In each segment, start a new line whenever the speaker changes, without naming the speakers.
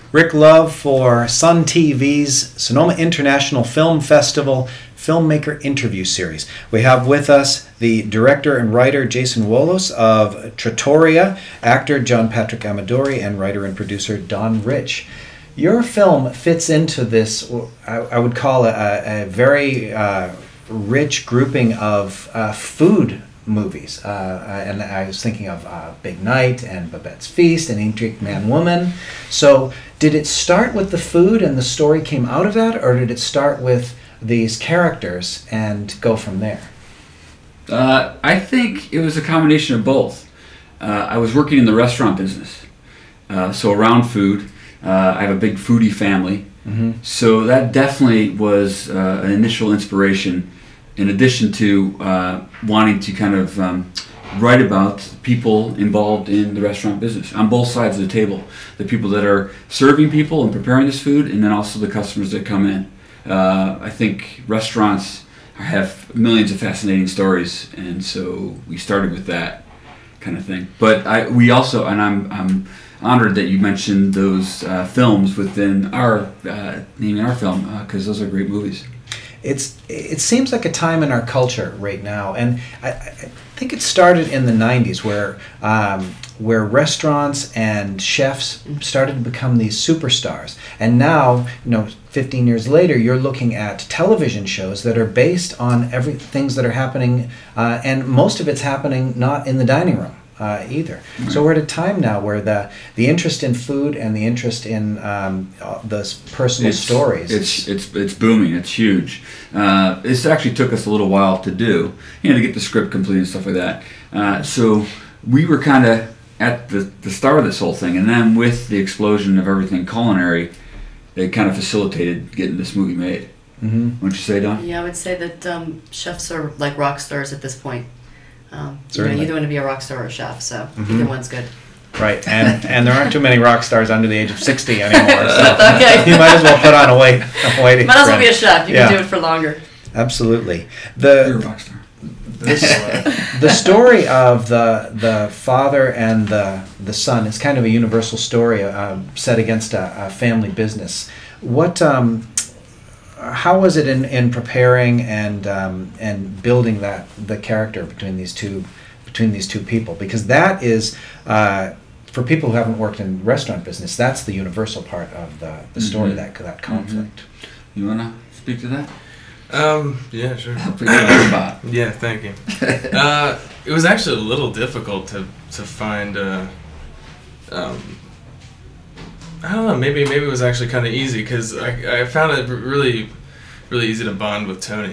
Rick Love for Sun TV's Sonoma International Film Festival Filmmaker Interview Series. We have with us the director and writer Jason Wolos of Trattoria, actor John Patrick Amadori, and writer and producer Don Rich. Your film fits into this, I would call it a very rich grouping of food movies. And I was thinking of Big Night and Babette's Feast and Ain't Drake Man Woman. So did it start with the food and the story came out of that, or did it start with these characters and go from there?
I think it was a combination of both. I was working in the restaurant business, so around food. I have a big foodie family, so that definitely was an initial inspiration, in addition to wanting to kind of write about people involved in the restaurant business on both sides of the table. The people that are serving people and preparing this food, and then also the customers that come in. I think restaurants have millions of fascinating stories, and so we started with that kind of thing. But we also, and I'm honored that you mentioned those films within our naming our film, because those are great movies.
It seems like a time in our culture right now, and I think it started in the 90s where restaurants and chefs started to become these superstars. And now, 15 years later, you're looking at television shows that are based on things that are happening, and most of it's happening not in the dining room. Either. Right. So we're at a time now where the interest in food and the interest in those personal stories.
It's booming. It's huge. This actually took us a little while to do, to get the script complete and stuff like that. So we were kind of at the start of this whole thing, and then with the explosion of everything culinary, it kind of facilitated getting this movie made. What'd you say, Don?
Yeah, I would say that chefs are like rock stars at this point. You either want to be a rock star or a chef, so either one's good.
Right, and there aren't too many rock stars under the age of 60 anymore, so okay. You might as well put on a weight.
Might as well be a chef. You can do it for longer.
Absolutely.
You're a rock star.
The story of the father and the son is kind of a universal story set against a family business. How was it in preparing and building the character between these two people? Because that is for people who haven't worked in restaurant business, that's the universal part of the story, that conflict.
You wanna speak to that?
Yeah, sure.
Yeah,
thank you. It was actually a little difficult to find. I don't know. Maybe it was actually kind of easy because I found it really easy to bond with Tony.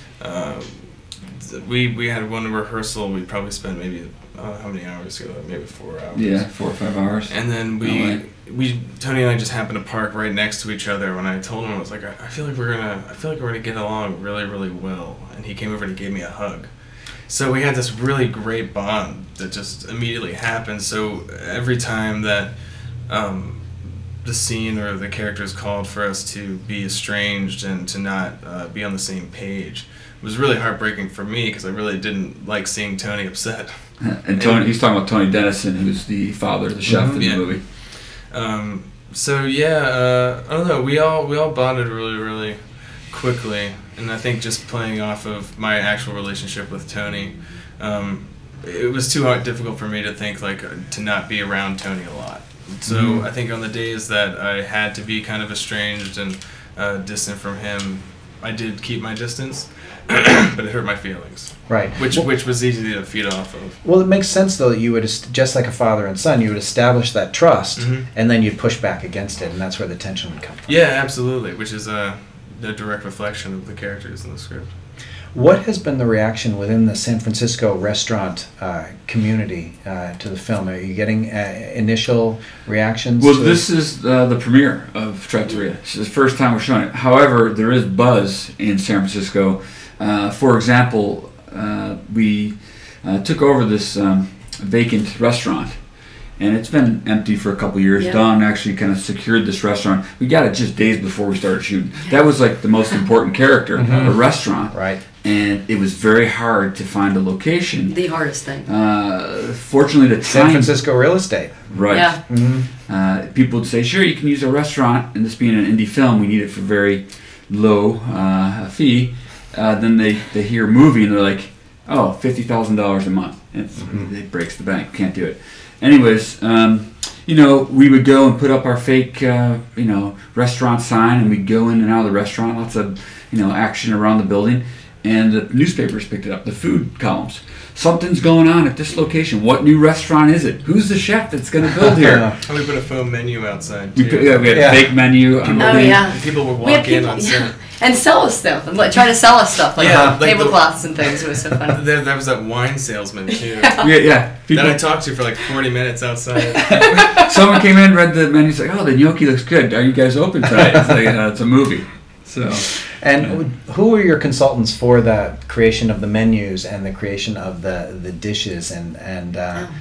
We had one rehearsal. We probably spent maybe how many hours ago? Maybe 4 hours.
Yeah, 4 or 5 hours.
And then Tony and I just happened to park right next to each other. When I told him, I was like, I feel like we're gonna get along really well. And he came over and he gave me a hug. So we had this really great bond that just immediately happened. So every time that the scene or the characters called for us to be estranged and to not be on the same page, it was really heartbreaking for me because I really didn't like seeing Tony upset.
And Tony, he's talking about Tony Dennison, who's the father, the chef in the movie.
So yeah, I don't know. We all bonded really quickly, and I think just playing off of my actual relationship with Tony, it was too difficult for me to think to not be around Tony a lot. So I think on the days that I had to be kind of estranged and distant from him, I did keep my distance, but it hurt my feelings.
Right.
Which was easy to feed off of.
Well, it makes sense though that you would, just like a father and son, you would establish that trust, and then you'd push back against it, and that's where the tension would come from.
Yeah, absolutely. Which is a direct reflection of the characters in the script.
What has been the reaction within the San Francisco restaurant community to the film? Are you getting initial reactions?
Well, this is the premiere of Trattoria. It's the first time we're showing it. However, there is buzz in San Francisco. For example, we took over this vacant restaurant, and it's been empty for a couple years.
Yeah.
Don actually kind of secured this restaurant. We got it just days before we started shooting. That was like the most important character, a restaurant.
Right.
And it was very hard to find a location.
The hardest thing.
Fortunately, the
San
time,
Francisco real estate.
right?
Yeah.
People would say, "Sure, you can use a restaurant." And this being an indie film, we need it for very low fee. Then they hear movie and they're like, "Oh, $50,000 a month." It breaks the bank. Can't do it. Anyways, we would go and put up our fake, restaurant sign, and we'd go in and out of the restaurant. Lots of, action around the building. And the newspapers picked it up, the food columns. Something's going on at this location. What new restaurant is it? Who's the chef that's going to build here?
And we put a faux menu outside,
we
too.
had a fake menu.
And people would walk in on set.
And sell us stuff, and try to sell us stuff, like
like
tablecloths and things. It was so funny.
There was that wine salesman, too.
Yeah.
That I talked to for like 40 minutes outside.
Someone came in, read the menu, like, "Oh, the gnocchi looks good. Are you guys open tonight?" It's like, it's a movie. So.
And who were your consultants for the creation of the menus and the creation of the dishes and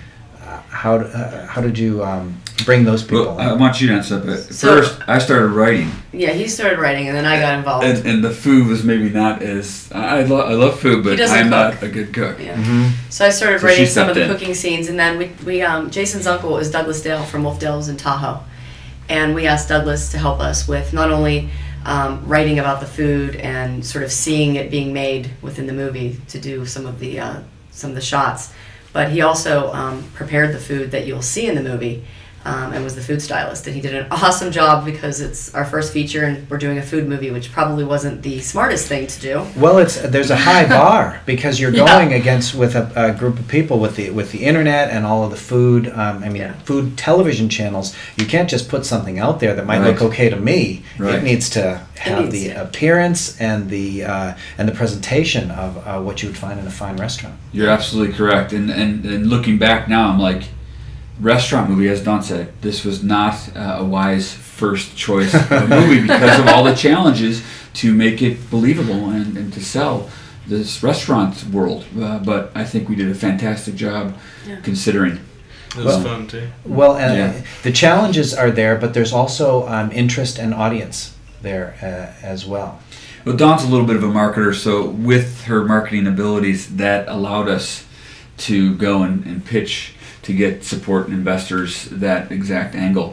how did you bring those people?
Well, I want you to answer that.
So-
First, I started writing.
Yeah, he started writing, and then I got involved.
And the food was maybe not as I love food, but I'm not a good cook.
Yeah. So I started
So
writing
she
some of the
stepped in.
cooking scenes, and then we Jason's uncle is Douglas Dale from Wolf Dale's in Tahoe, and we asked Douglas to help us with not only writing about the food and sort of seeing it being made within the movie to do some of the shots, but he also prepared the food that you'll see in the movie. And was the food stylist, and he did an awesome job because it's our first feature and we're doing a food movie, which probably wasn't the smartest thing to do.
Well, there's a high bar because you're going against with a group of people with the internet and all of the food. Food television channels. You can't just put something out there that might look okay to me.
Right.
It needs to have the appearance and the presentation of what you would find in a fine restaurant.
You're absolutely correct. And looking back now, I'm like, restaurant movie, as Don said, this was not a wise first choice of a movie because of all the challenges to make it believable and to sell this restaurant world. But I think we did a fantastic job considering.
It was fun too.
Well, the challenges are there, but there's also interest and audience there as well.
Well, Dawn's a little bit of a marketer, so with her marketing abilities, that allowed us to go and pitch to get support and investors that exact angle.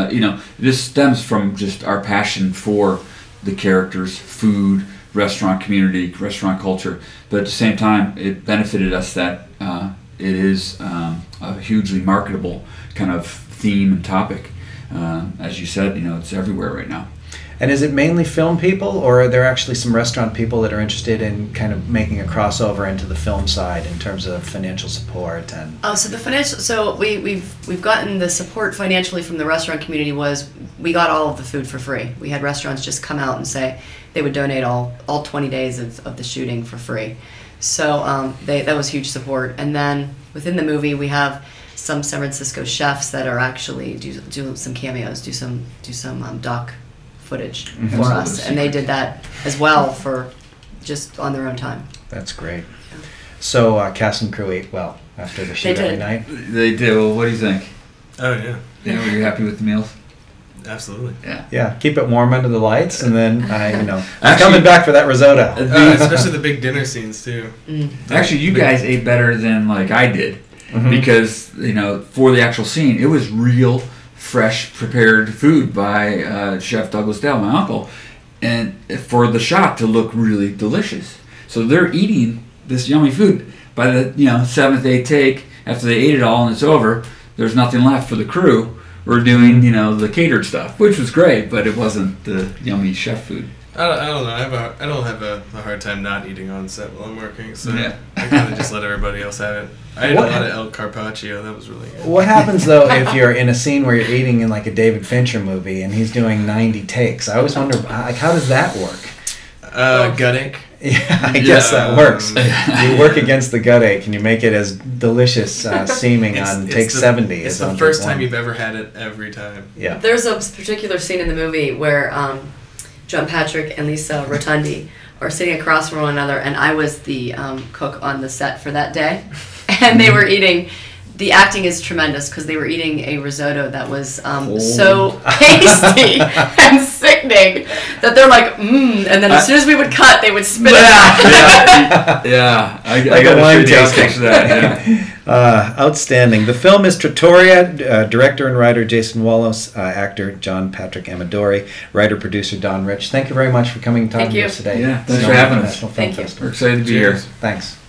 This stems from just our passion for the characters, food, restaurant community, restaurant culture. But at the same time, it benefited us that it is a hugely marketable kind of theme and topic. As you said, it's everywhere right now.
And is it mainly film people, or are there actually some restaurant people that are interested in kind of making a crossover into the film side in terms of financial support and?
So the financial. So we've gotten the support financially from the restaurant community. Was we got all of the food for free. We had restaurants just come out and say they would donate all 20 days of the shooting for free. So that was huge support. And then within the movie, we have some San Francisco chefs that are actually do some cameos, do some doc footage for us, and they did that as well for just on their own time.
That's great. So cast and crew ate well after the shoot every night?
They did. Well, what do you think?
Oh, yeah.
Were you happy with the meals?
Absolutely.
Yeah, keep it warm under the lights, and then
Actually,
coming back for that risotto.
Especially the big dinner scenes too.
Actually, you guys ate better than like I did, because for the actual scene, it was real, fresh, prepared food by Chef Douglas Dale, my uncle, and for the shot to look really delicious. So they're eating this yummy food. By the 7th, 8th take, after they ate it all and it's over, there's nothing left for the crew. We're doing the catered stuff, which was great, but it wasn't the yummy chef food.
I don't know. I don't have a hard time not eating on set while I'm working, so I kind of just let everybody else have it. I ate a lot of El Carpaccio. That was really good.
What happens though if you're in a scene where you're eating in like a David Fincher movie and he's doing 90 takes? I always wonder, how does that work?
Gut ache.
Yeah, I guess that works. You work against the gut ache and you make it as delicious seeming on take 70.
It's the first time you've ever had it every time.
Yeah.
There's a particular scene in the movie where John Patrick and Lisa Rotundi are sitting across from one another, and I was the cook on the set for that day, and they were eating the acting is tremendous because they were eating a risotto that was so pasty and sickening that they're like, and then as soon as we would cut, they would spit it out.
Yeah, I
Like a
got
wine
to
tasting.
for that. Yeah.
Outstanding. The film is Trattoria. Director and writer Jason Wallace. Actor John Patrick Amadori. Writer-producer Don Rich. Thank you very much for coming and talking
Thank
to
you.
us today.
Yeah, thanks
Sonoma
for having us.
International Film
Thank you.
Festival.
We're excited to be here.
Cheers.
Thanks.